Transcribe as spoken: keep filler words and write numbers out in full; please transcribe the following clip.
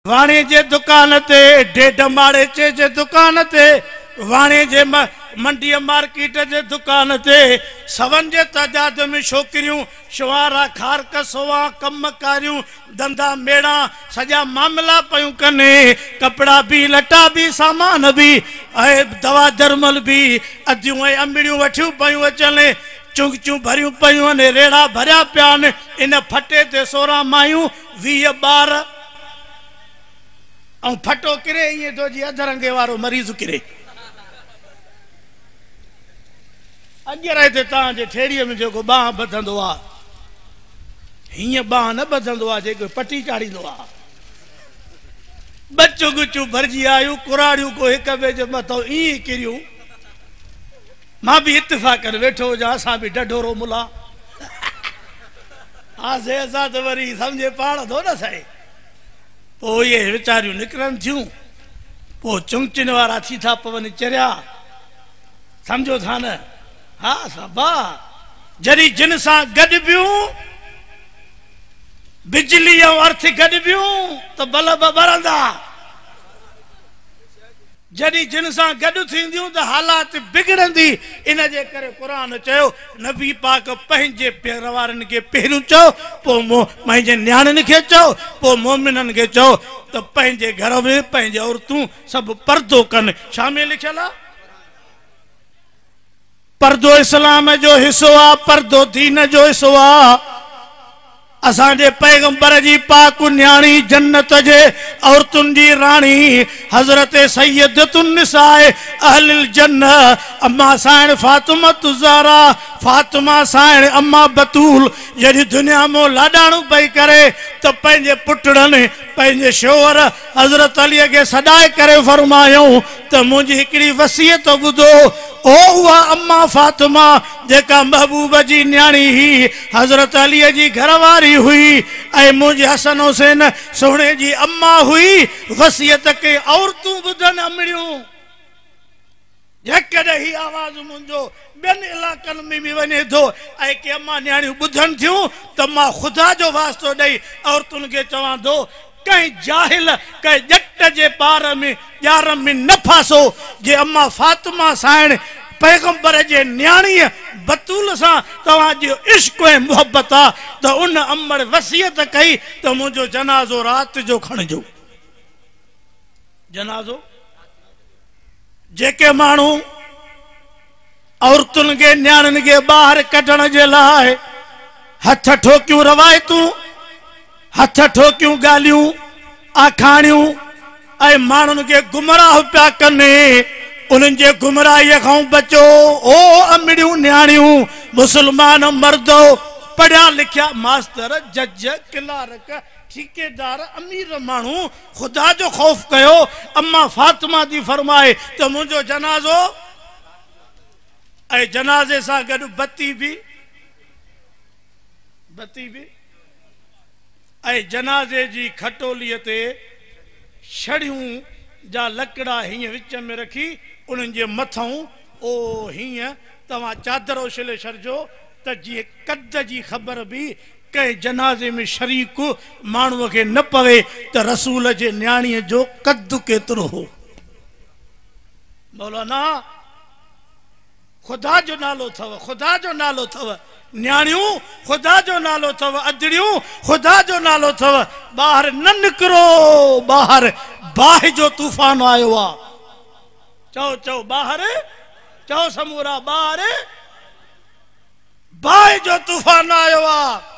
वाणे जे दुकान ते डेढ़ माड़े चे जे दुकान ते वाणे जे मंडी मार्केट जे दुकान ते सवन जे तादाद में छोकरियों शुआरा खार कसवा कम कारियों धंधा मेड़ा सजा मामला पयूं कने कपड़ा भी लटा भी सामान भी ऐ दवा दरमल भी अदियूं ऐ अमड़ियूं वठियूं पयूं अचने चुंगचूं भरियूं पयूं ने रेड़ा भरिया पिया ने इन फटे ते सोरहं मायूं वीह ॿार और फटो किरे ये तो जी अधरंगे वारो मरीज किरे अगे रहते ताजे ठेड़ीअ में जो बाह बधंदो आ हिय बाह न बधंदो आ जेको पट्टी चाड़ींदो आ बच्चो गुच्चू भरजी आयु कुराड़ियों को एक बे जो मथो ई किरियो मां भी इत्तेफाक कर बैठो जा सा भी डढोरो मुला आ से असा तो वरी समझे पाण दो न सही पो ये विचारियों निकरन थियूं पो चुंगचिन वारा थी था पवन चरिया समझो था न हाँ सबा जरी जिन सा गड बियूं बिजली और अर्थ गड बियूं तो बल्ब बरंदा जरी जिन सा गड थींदियूं तो हालात बिगड़ंदी इन जे करे कुरान चयो नबी पाक पंहिंजे पेरवारन के पहिरियों चो पो मो पंहिंजे न्याणन के चो पो मोमिनन के चो तो पंहिंजे घर में पंहिंजे औरतूं सब पर्दो कन शामिल लिखियल आ पर्दो इस्लाम जो हिस्सो आ पर्दो दीन जो हिस्सो आ असांजे पैगंबर जी पाक न्याणी जन्नत जे औरतुन जी रानी हजरत सैयदतुन निसाए अहलिल जन्नत अम्मा साइण फातिमा ज़हरा फातिमा साइण अम्मा बतूल जड़ी दुनिया में लाडाणू पई करे तो पंहिंजे पुटड़न पंहिंजे शोहर हजरत अली के सदाए करे फरमायूं तो मुझी हिकड़ी वसीयत बुधो ओ हुआ अम्मा फातिमा जेका महबूब जी न्याणी ही हजरत अली जी घरवारी हुई ऐ मुझे हसन हुसैन सोने जी अम्मा हुई वसीयत के औरतूं बुधन अमड़ियूं जेकॾहिं ही आवाज मुंहिंजो ॿियनि इलाक़नि में भी वञे थो ऐं के अम्मा न्याणियूं ॿुधनि थियूं त मां ख़ुदा जो वास्तो ॾेई औरतुनि खे चवां थो कहीं जाहिल कहीं जट जे पार में यार में न फासो जे अम्मा फातिमा साइण पैगंबर जे न्याणी बतूल सा तवा जो इश्क ए मोहब्बत आ तो उन अमर वसीयत कई तो मुझो जनाजो रात जो खणजो जनाजो जेके मानू औरतुन के न्याणन के बाहर कढण जे लाए हथ ठोकियूं रवायतूं हथ ठोकियूं गालियूं आखाणियूं ऐ मानन के गुमराह पिया कने उन जे गुमराही खां बचो ओ अमड़ियूं न्याणियूं मुसलमान मर्दो पढ़िया लिखिया मास्टर जज क्लार्क ठेकेदार अमीर मानू खुदा जो खौफ कयो अम्मा फातिमा दी फरमाए तो मुझो जनाजो ऐ जनाजे सा गड बत्ती भी बत्ती भी ऐ जनाजे जी खटोलीअ ते छड़ियूं जा लकड़ा हीअं विच में रखी उन्हनि जे मथां ओ हीअं तव्हां चादर उछले छॾिजो त जीअं कद जी ख़बर भी कंहिं जनाज़े में शरीक माण्हूअ खे न पवे त रसूल जे न्याणीअ जो कद केतिरो हो मौलाना खुदा जो नालो थव खुदा जो नालो थव न्याणियों खुदा जो नालो थव अदड़ियों खुदा जो नालो थव बाहर न निकरो बाहर बाह जो तूफान आयो आ चओ चओ बाहर चओ समूरा बाहर बाह जो तूफान आयो आ।